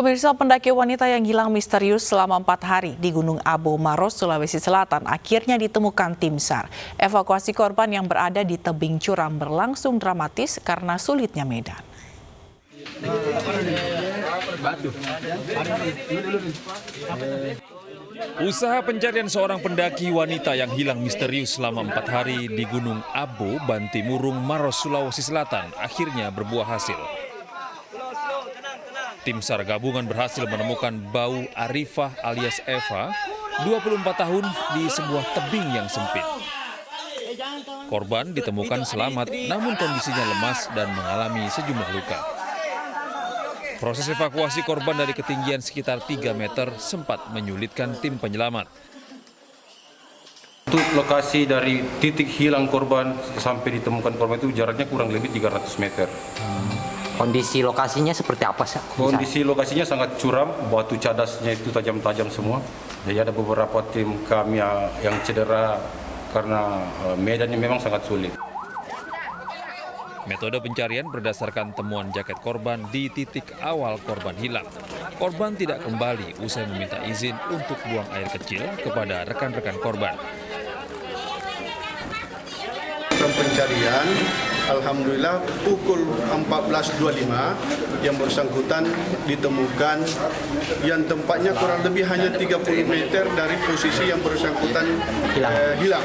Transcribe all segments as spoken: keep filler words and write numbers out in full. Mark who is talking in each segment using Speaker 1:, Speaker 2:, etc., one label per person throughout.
Speaker 1: Pemirsa, pendaki wanita yang hilang misterius selama empat hari di Gunung Abo Maros, Sulawesi Selatan akhirnya ditemukan tim SAR. Evakuasi korban yang berada di tebing curam berlangsung dramatis karena sulitnya medan.
Speaker 2: Usaha pencarian seorang pendaki wanita yang hilang misterius selama empat hari di Gunung Abo, Bantimurung, Maros, Sulawesi Selatan akhirnya berbuah hasil. Tim SAR gabungan berhasil menemukan Bau Arifah alias Eva, dua puluh empat tahun, di sebuah tebing yang sempit. Korban ditemukan selamat, namun kondisinya lemas dan mengalami sejumlah luka. Proses evakuasi korban dari ketinggian sekitar tiga meter sempat menyulitkan tim penyelamat.
Speaker 3: Untuk lokasi dari titik hilang korban sampai ditemukan korban itu jaraknya kurang lebih tiga ratus meter.
Speaker 4: Hmm. Kondisi lokasinya seperti apa, sih?
Speaker 3: Kondisi lokasinya sangat curam, batu cadasnya itu tajam-tajam semua. Jadi ada beberapa tim kami yang cedera karena medannya memang sangat sulit.
Speaker 2: Metode pencarian berdasarkan temuan jaket korban di titik awal korban hilang. Korban tidak kembali usai meminta izin untuk buang air kecil kepada rekan-rekan korban.
Speaker 5: Pencarian, alhamdulillah pukul empat belas dua puluh lima yang bersangkutan ditemukan yang tempatnya kurang lebih hanya tiga puluh meter dari posisi yang bersangkutan hilang. Eh, hilang.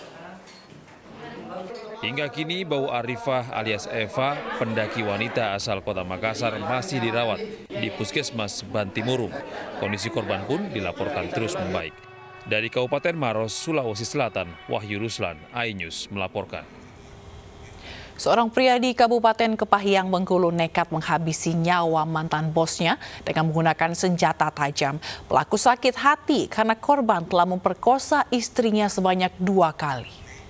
Speaker 2: Hingga kini Bau Arifah alias Eva, pendaki wanita asal Kota Makassar, masih dirawat di Puskesmas Bantimurung. Kondisi korban pun dilaporkan terus membaik. Dari Kabupaten Maros, Sulawesi Selatan, Wahyu Ruslan, iNews melaporkan.
Speaker 1: Seorang pria di Kabupaten Kepahyang, Bengkulu nekat menghabisi nyawa mantan bosnya dengan menggunakan senjata tajam. Pelaku sakit hati karena korban telah memperkosa istrinya sebanyak dua kali.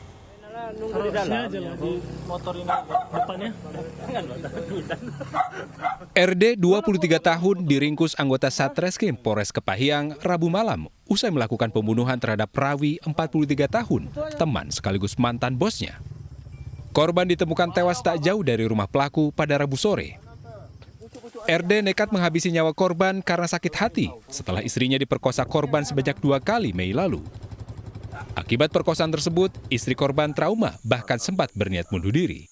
Speaker 6: R D dua puluh tiga tahun diringkus anggota Satreskrim Polres Kepahyang Rabu malam usai melakukan pembunuhan terhadap Rawi empat puluh tiga tahun, teman sekaligus mantan bosnya. Korban ditemukan tewas tak jauh dari rumah pelaku pada Rabu sore. R D nekat menghabisi nyawa korban karena sakit hati setelah istrinya diperkosa korban sebanyak dua kali Mei lalu. Akibat perkosaan tersebut, istri korban trauma bahkan sempat berniat bunuh diri.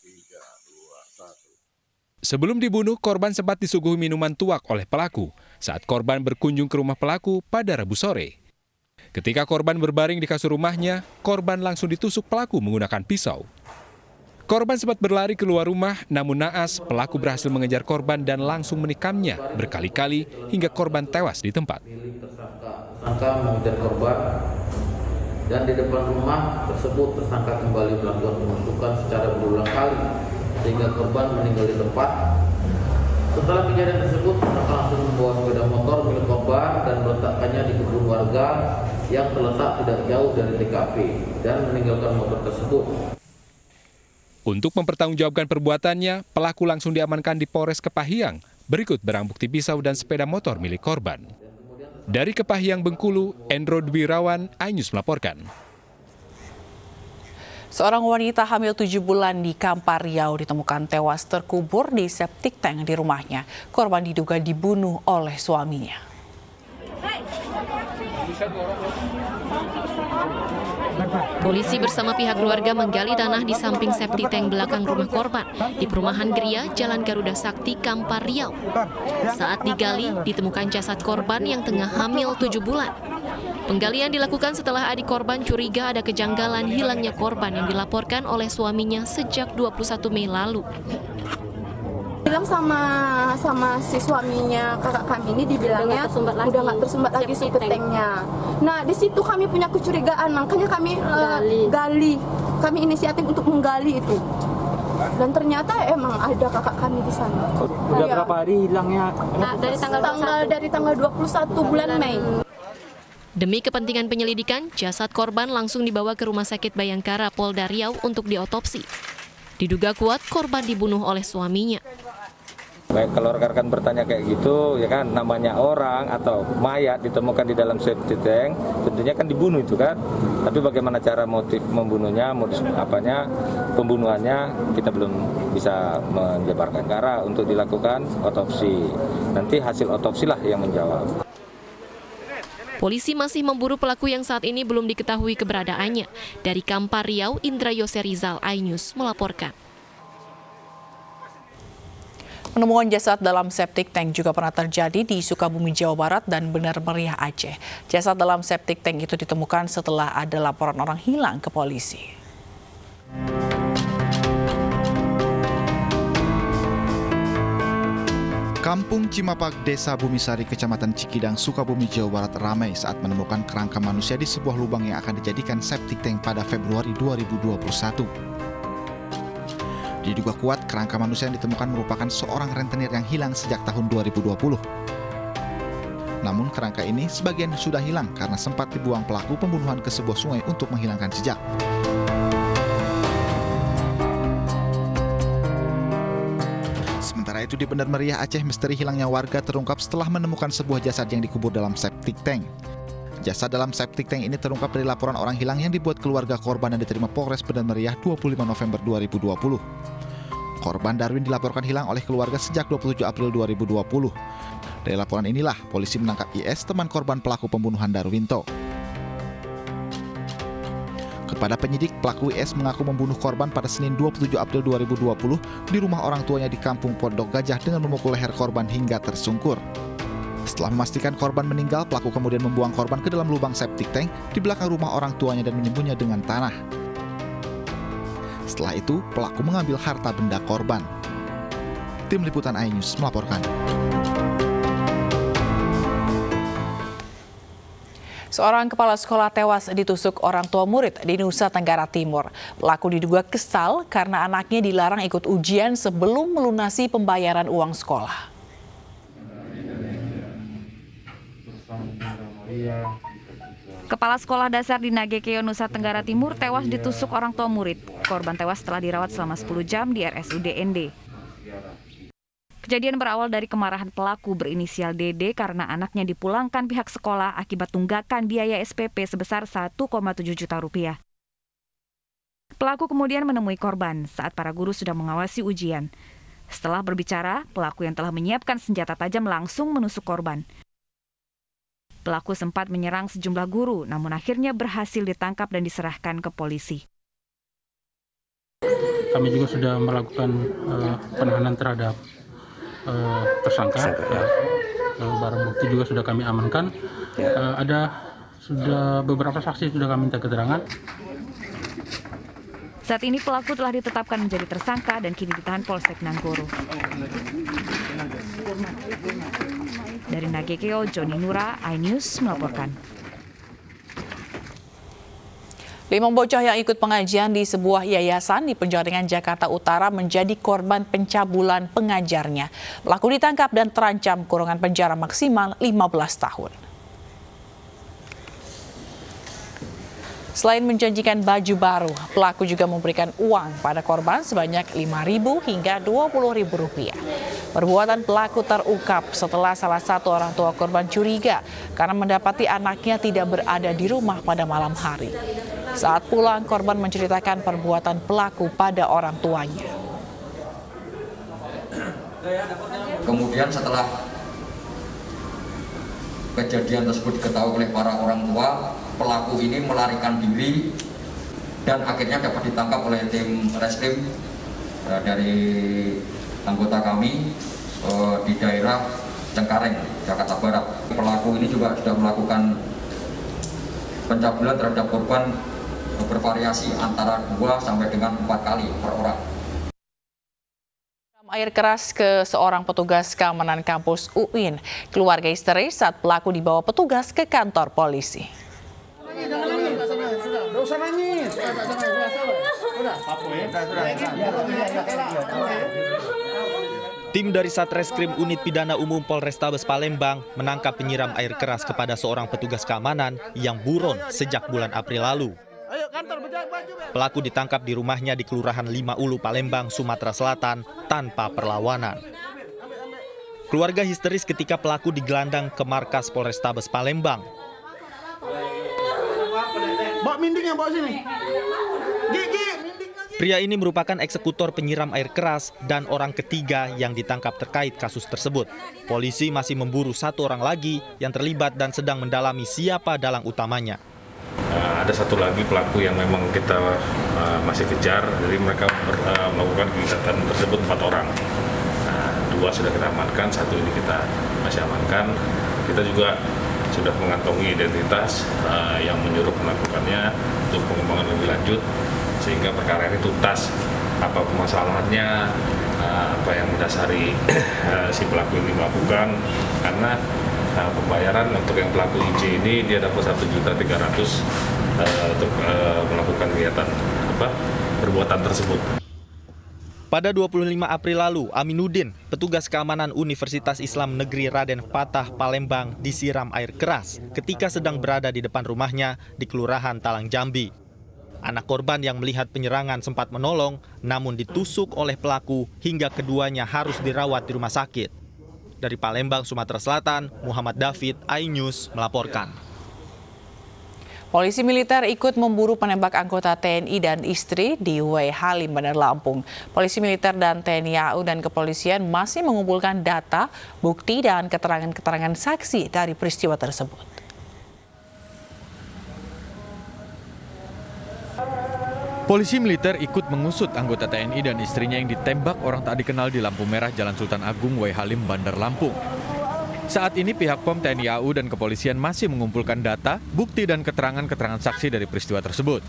Speaker 6: Sebelum dibunuh, korban sempat disuguhi minuman tuak oleh pelaku saat korban berkunjung ke rumah pelaku pada Rabu sore. Ketika korban berbaring di kasur rumahnya, korban langsung ditusuk pelaku menggunakan pisau. Korban sempat berlari keluar rumah, namun naas pelaku berhasil mengejar korban dan langsung menikamnya berkali-kali hingga korban tewas di tempat.
Speaker 7: Tersangka mengejar korban dan di depan rumah tersebut tersangka kembali melakukan penusukan secara berulang kali sehingga korban meninggal di tempat. Setelah kejadian tersebut, tersangka langsung membawa sepeda motor milik korban dan meletakkannya di kebun warga yang terletak tidak jauh dari T K P dan meninggalkan motor tersebut.
Speaker 6: Untuk mempertanggungjawabkan perbuatannya, pelaku langsung diamankan di Polres Kepahyang, berikut barang bukti pisau dan sepeda motor milik korban. Dari Kepahyang, Bengkulu, Endro Dwirawan, iNews melaporkan.
Speaker 1: Seorang wanita hamil tujuh bulan di Kampar Riau ditemukan tewas terkubur di septic tank di rumahnya. Korban diduga dibunuh oleh suaminya.
Speaker 8: Polisi bersama pihak keluarga menggali tanah di samping septic tank belakang rumah korban di perumahan Geria, Jalan Garuda Sakti, Kampar Riau. Saat digali, ditemukan jasad korban yang tengah hamil tujuh bulan. Penggalian dilakukan setelah adik korban curiga ada kejanggalan hilangnya korban yang dilaporkan oleh suaminya sejak dua puluh satu Mei lalu.
Speaker 9: Bilang sama sama si suaminya kakak kami ini dibilangnya udah nggak tersumbat lagi septic tanknya. Nah di situ kami punya kecurigaan, makanya kami uh, gali. gali, kami inisiatif untuk menggali itu. Dan ternyata emang ada kakak kami di sana.
Speaker 4: Udah ya. Berapa hari hilangnya?
Speaker 9: Nah, dari tanggal, tanggal dari tanggal dua puluh satu bulan Mei.
Speaker 8: Demi kepentingan penyelidikan, jasad korban langsung dibawa ke Rumah Sakit Bayangkara Polda Riau untuk diotopsi. Diduga kuat korban dibunuh oleh suaminya.
Speaker 10: Baik, kalau rekan-rekan bertanya kayak gitu, ya kan, namanya orang atau mayat ditemukan di dalam septic tank, tentunya kan dibunuh itu kan. Tapi bagaimana cara motif membunuhnya, modus apanya, pembunuhannya, kita belum bisa menjabarkan. Karena untuk dilakukan otopsi, nanti hasil otopsi lah yang menjawab.
Speaker 8: Polisi masih memburu pelaku yang saat ini belum diketahui keberadaannya. Dari Kampar Riau, Indra Yose Rizal, iNews melaporkan.
Speaker 1: Penemuan jasad dalam septic tank juga pernah terjadi di Sukabumi, Jawa Barat dan Benar Meriah, Aceh. Jasad dalam septic tank itu ditemukan setelah ada laporan orang hilang ke polisi.
Speaker 11: Kampung Cimapak, Desa Bumisari, Kecamatan Cikidang, Sukabumi, Jawa Barat ramai saat menemukan kerangka manusia di sebuah lubang yang akan dijadikan septic tank pada Februari dua ribu dua puluh satu. Diduga kuat, kerangka manusia yang ditemukan merupakan seorang rentenir yang hilang sejak tahun dua ribu dua puluh. Namun kerangka ini sebagian sudah hilang karena sempat dibuang pelaku pembunuhan ke sebuah sungai untuk menghilangkan jejak. Sementara itu di Benar Meriah, Aceh, misteri hilangnya warga terungkap setelah menemukan sebuah jasad yang dikubur dalam septic tank. Jasad dalam septic tank ini terungkap dari laporan orang hilang yang dibuat keluarga korban dan diterima Polres Benar Meriah dua puluh lima November dua ribu dua puluh. Korban Darwin dilaporkan hilang oleh keluarga sejak dua puluh tujuh April dua ribu dua puluh. Dari laporan inilah, polisi menangkap I S, teman korban pelaku pembunuhan Darwinto. Kepada penyidik, pelaku I S mengaku membunuh korban pada Senin dua puluh tujuh April dua ribu dua puluh di rumah orang tuanya di Kampung Pondok Gajah dengan memukul leher korban hingga tersungkur. Setelah memastikan korban meninggal, pelaku kemudian membuang korban ke dalam lubang septic tank di belakang rumah orang tuanya dan menimbunnya dengan tanah. Setelah itu, pelaku mengambil harta benda korban. Tim Liputan iNews melaporkan.
Speaker 1: Seorang kepala sekolah tewas ditusuk orang tua murid di Nusa Tenggara Timur. Pelaku diduga kesal karena anaknya dilarang ikut ujian sebelum melunasi pembayaran uang sekolah.
Speaker 12: Kepala sekolah dasar di Nagekeo, Nusa Tenggara Timur tewas ditusuk orang tua murid. Korban tewas setelah dirawat selama sepuluh jam di R S U D N D. Kejadian berawal dari kemarahan pelaku berinisial D D karena anaknya dipulangkan pihak sekolah akibat tunggakan biaya S P P sebesar satu koma tujuh juta rupiah. Pelaku kemudian menemui korban saat para guru sudah mengawasi ujian. Setelah berbicara, pelaku yang telah menyiapkan senjata tajam langsung menusuk korban. Pelaku sempat menyerang sejumlah guru, namun akhirnya berhasil ditangkap dan diserahkan ke polisi.
Speaker 13: Kami juga sudah melakukan uh, penahanan terhadap uh, tersangka. Ya. Uh, barang bukti juga sudah kami amankan. Uh, ada sudah beberapa saksi sudah kami minta keterangan.
Speaker 12: Saat ini pelaku telah ditetapkan menjadi tersangka dan kini ditahan Polsek Nanggoro. Dari Nagekeo, Joni Nura, iNews melaporkan.
Speaker 1: Lima bocah yang ikut pengajian di sebuah yayasan di Penjaringan, Jakarta Utara menjadi korban pencabulan pengajarnya. Pelaku ditangkap dan terancam kurungan penjara maksimal lima belas tahun. Selain menjanjikan baju baru, pelaku juga memberikan uang pada korban sebanyak lima ribu hingga dua puluh ribu rupiah. Perbuatan pelaku terungkap setelah salah satu orang tua korban curiga karena mendapati anaknya tidak berada di rumah pada malam hari. Saat pulang, korban menceritakan perbuatan pelaku pada orang tuanya.
Speaker 14: Kemudian setelah kejadian tersebut diketahui oleh para orang tua, pelaku ini melarikan diri dan akhirnya dapat ditangkap oleh tim reskrim uh, dari anggota kami uh, di daerah Cengkareng, Jakarta Barat. Pelaku ini juga sudah melakukan pencabulan terhadap korban uh, bervariasi antara dua sampai dengan empat kali per orang.
Speaker 1: Air keras ke seorang petugas keamanan kampus U I N. Keluarga histeris saat pelaku dibawa petugas ke kantor polisi.
Speaker 15: Tim dari Satreskrim Unit Pidana Umum Polrestabes Palembang menangkap penyiram air keras kepada seorang petugas keamanan yang buron sejak bulan April lalu. Pelaku ditangkap di rumahnya di Kelurahan Lima Ulu, Palembang, Sumatera Selatan tanpa perlawanan. Keluarga histeris ketika pelaku digelandang ke markas Polrestabes Palembang.
Speaker 16: Bawa minding yang bawa sini. Gigi.
Speaker 15: Pria ini merupakan eksekutor penyiram air keras dan orang ketiga yang ditangkap terkait kasus tersebut. Polisi masih memburu satu orang lagi yang terlibat dan sedang mendalami siapa dalang utamanya.
Speaker 17: Uh, ada satu lagi pelaku yang memang kita uh, masih kejar, jadi mereka ber, uh, melakukan kegiatan tersebut empat orang. Uh, dua sudah kita amankan, satu ini kita masih amankan. Kita juga sudah mengantongi identitas uh, yang menyuruh melakukannya untuk pengembangan lebih lanjut, sehingga perkara ini tuntas. Apa permasalahannya, uh, apa yang mendasari uh, si pelaku ini melakukan, karena Nah, pembayaran untuk yang pelaku I C ini dia dapat satu juta tiga ratus ribu untuk uh, melakukan kegiatan apa perbuatan tersebut.
Speaker 15: Pada dua puluh lima April lalu, Aminuddin, petugas keamanan Universitas Islam Negeri Raden Fatah Palembang, disiram air keras ketika sedang berada di depan rumahnya di Kelurahan Talang Jambi. Anak korban yang melihat penyerangan sempat menolong, namun ditusuk oleh pelaku hingga keduanya harus dirawat di rumah sakit. Dari Palembang, Sumatera Selatan, Muhammad David, iNews melaporkan.
Speaker 1: Polisi militer ikut memburu penembak anggota T N I dan istri di W Halim, Bandar Lampung. Polisi militer dan T N I A U dan kepolisian masih mengumpulkan data, bukti, dan keterangan-keterangan saksi dari peristiwa tersebut.
Speaker 18: Polisi militer ikut mengusut anggota T N I dan istrinya yang ditembak orang tak dikenal di lampu merah Jalan Sultan Agung, W Halim, Bandar Lampung. Saat ini pihak P O M, T N I A U, dan kepolisian masih mengumpulkan data, bukti, dan keterangan-keterangan saksi dari peristiwa tersebut.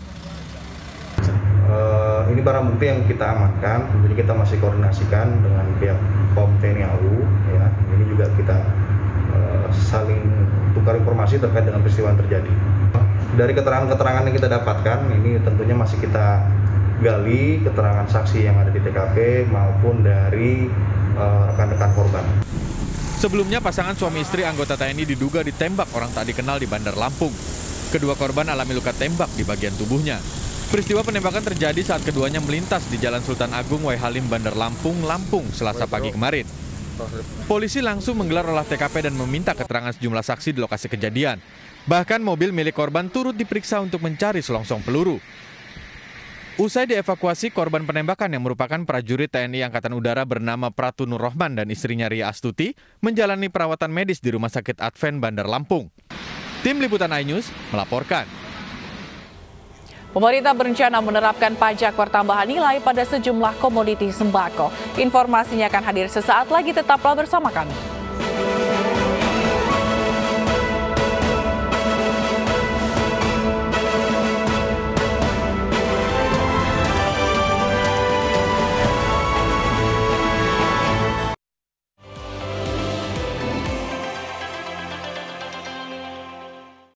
Speaker 19: Uh, ini barang bukti yang kita amankan, jadi kita masih koordinasikan dengan pihak P O M, T N I A U. Ya. Ini juga kita uh, saling tukar informasi terkait dengan peristiwa yang terjadi. Dari keterangan-keterangan yang kita dapatkan, ini tentunya masih kita gali keterangan saksi yang ada di T K P maupun dari rekan-rekan uh, korban.
Speaker 18: Sebelumnya pasangan suami istri anggota T N I diduga ditembak orang tak dikenal di Bandar Lampung. Kedua korban alami luka tembak di bagian tubuhnya. Peristiwa penembakan terjadi saat keduanya melintas di Jalan Sultan Agung, W Halim, Bandar Lampung, Lampung, Selasa pagi kemarin. Polisi langsung menggelar olah T K P dan meminta keterangan sejumlah saksi di lokasi kejadian. Bahkan mobil milik korban turut diperiksa untuk mencari selongsong peluru. Usai dievakuasi, korban penembakan yang merupakan prajurit T N I Angkatan Udara bernama Pratu Nur Rohman dan istrinya Ria Astuti menjalani perawatan medis di Rumah Sakit Advent Bandar Lampung. Tim Liputan iNews melaporkan.
Speaker 1: Pemerintah berencana menerapkan pajak pertambahan nilai pada sejumlah komoditi sembako. Informasinya akan hadir sesaat lagi, tetaplah bersama kami.